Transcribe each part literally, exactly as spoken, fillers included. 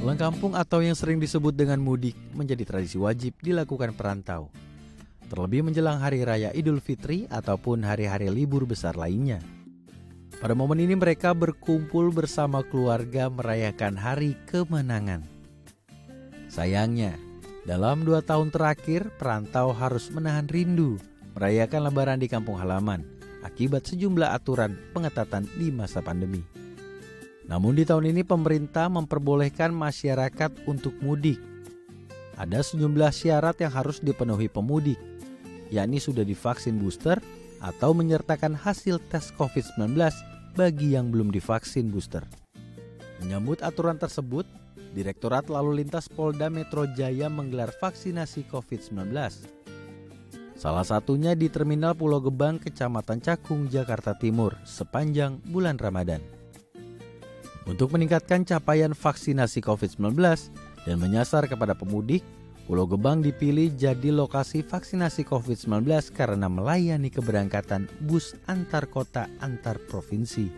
Pulang kampung atau yang sering disebut dengan mudik menjadi tradisi wajib dilakukan perantau. Terlebih menjelang Hari Raya Idul Fitri ataupun hari-hari libur besar lainnya. Pada momen ini mereka berkumpul bersama keluarga merayakan hari kemenangan. Sayangnya, dalam dua tahun terakhir perantau harus menahan rindu merayakan Lebaran di kampung halaman akibat sejumlah aturan pengetatan di masa pandemi. Namun di tahun ini pemerintah memperbolehkan masyarakat untuk mudik. Ada sejumlah syarat yang harus dipenuhi pemudik, yakni sudah divaksin booster atau menyertakan hasil tes covid sembilan belas bagi yang belum divaksin booster. Menyambut aturan tersebut, Direktorat Lalu Lintas Polda Metro Jaya menggelar vaksinasi covid sembilan belas. Salah satunya di Terminal Pulau Gebang, Kecamatan Cakung, Jakarta Timur sepanjang bulan Ramadan. Untuk meningkatkan capaian vaksinasi covid sembilan belas dan menyasar kepada pemudik, Pulau Gebang dipilih jadi lokasi vaksinasi covid sembilan belas karena melayani keberangkatan bus antar kota antar provinsi.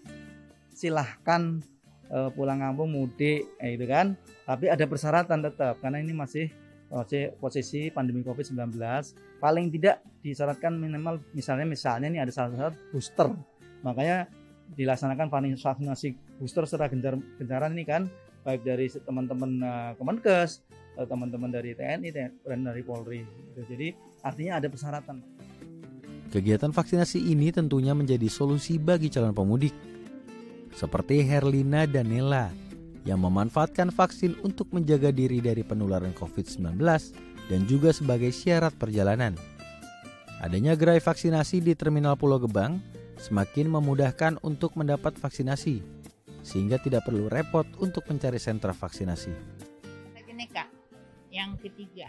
Silahkan uh, pulang kampung mudik, eh, itu kan. Tapi ada persyaratan tetap karena ini masih masih posisi pandemi covid sembilan belas. Paling tidak disyaratkan minimal misalnya misalnya ini ada syarat booster. Makanya dilaksanakan vaksinasi booster secara gencar, gencaran ini kan, baik dari teman-teman uh, Kemenkes, uh, teman-teman dari T N I dan dari Polri. Jadi artinya ada persyaratan. Kegiatan vaksinasi ini tentunya menjadi solusi bagi calon pemudik, seperti Herlina dan Nela yang memanfaatkan vaksin untuk menjaga diri dari penularan covid sembilan belas dan juga sebagai syarat perjalanan. Adanya gerai vaksinasi di Terminal Pulau Gebang semakin memudahkan untuk mendapat vaksinasi, sehingga tidak perlu repot untuk mencari sentra vaksinasi. Ini Kak, yang ketiga.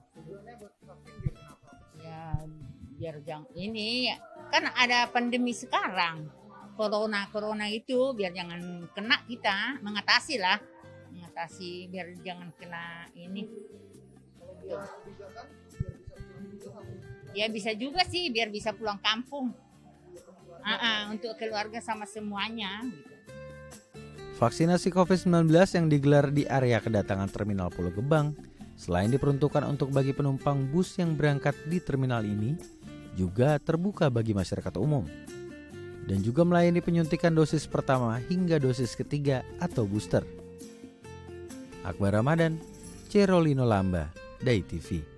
Ya, biar jangan ini kan ada pandemi sekarang, corona corona itu biar jangan kena kita, mengatasi lah, mengatasi biar jangan kena ini. Ya bisa juga sih, biar bisa pulang kampung. Uh-uh, untuk keluarga sama semuanya gitu. Vaksinasi covid sembilan belas yang digelar di area kedatangan Terminal Pulau Gebang selain diperuntukkan untuk bagi penumpang bus yang berangkat di terminal ini, juga terbuka bagi masyarakat umum dan juga melayani penyuntikan dosis pertama hingga dosis ketiga atau booster. Akbar Ramadan, Cerolino Lamba, Dai T V.